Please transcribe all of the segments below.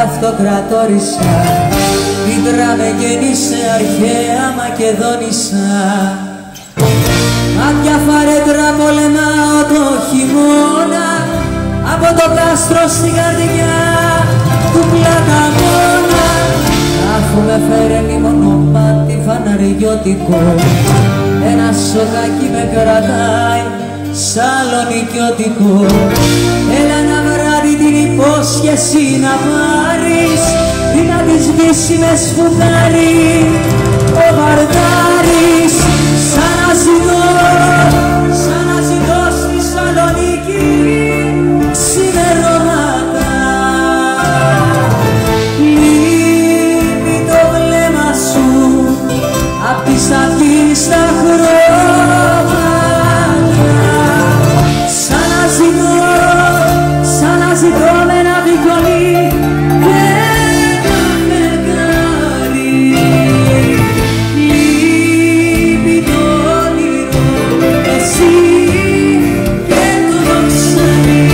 αυτοκρατόρισα, Πίτρα με γέννησε αρχαία Μακεδόνισσα. Μάτια φαρέτρα πολεμάω το χειμώνα, από το κάστρο στην καρδιά του Πλαταμώνα. Αφού με φέρνει μονοπάτι φαναριώτικο, ένα σοκάκι με κρατάει σαλονικιώτικο. Έλα ένα βράδυ την υπόσχεση να πάρεις, πριν να τη σβήσει με σφουγγάρι ο Βαρδάρης. Σαν να ζητώ στη Σαλονίκη ξημερώματα. Λείπει το βλέμμα σου απ' τις αυγείς τα χρώματα. Σαν να ζητώ με ένα βιολί και ένα φεγγάρι. Λείπει το όνειρο, εσύ και το δοξανί.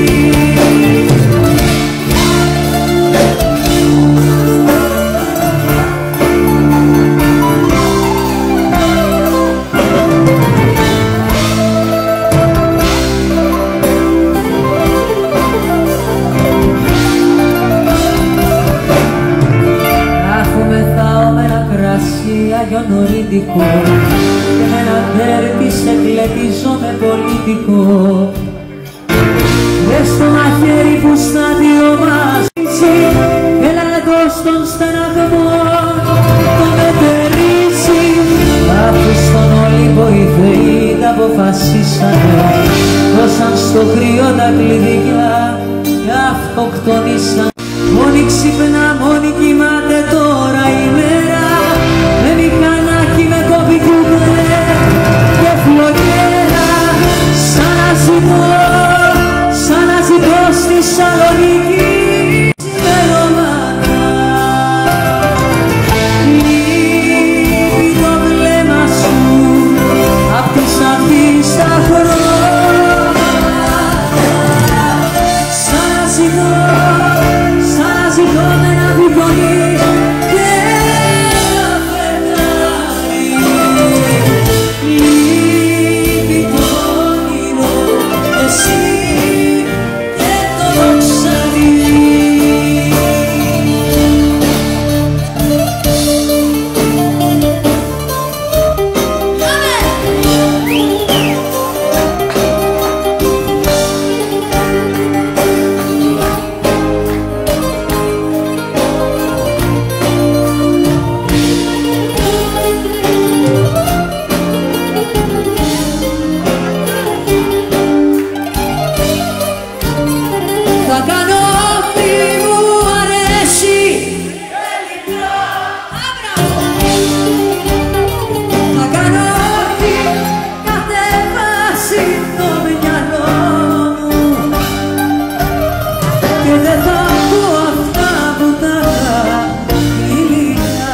Αγιονορίτικο και με ένα τέρπι σε κλετίζω με πολίτικο. Δες το μαχαίρι που στάδιο μας έλα εδώ στον στεναγμό το μετερίζει. Αφού στον Όλυμπο οι θεοί τα αποφασίσανε, δώσαν στο κρύο τα κλειδιά και αυτοκτονήσαν. Μόνοι ξυπνά, μόνοι κοιμάται τώρα η μέρα, με μηχανάκι, με κόβει κουμπλέ και φλογέρα. Σαν να ζητώ στη Σαλονίκη ξημερώματα. Λείπει το βλέμμα σου απ' τις αυγείς τα χρώματα. Σαν να ζητώ με ένα βιολί και ένα φεγγάρι. Λείπει το όνειρο, εσύ και το δοξανί. Θα κάνω ό,τι μου αρέσει, θα κάνω ό,τι κατεβάσει το μυαλό μου και δεν θα πω αυτά που τα υλικά.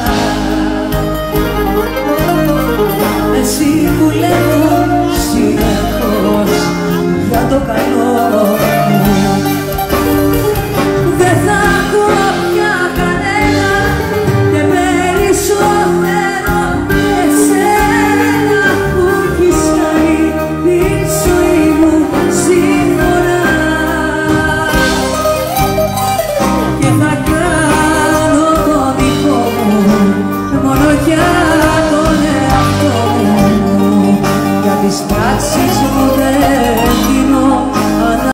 Εσύ που λέω συνεχώς για το καλό μου, δεν θα ακούω πια κανένα και περισσότερο εσένα που έχεις κάνει τη ζωή μου σύμφωνα. Και θα κάνω το δικό μου μόνο για τον εαυτό μου, για τις πράξεις μου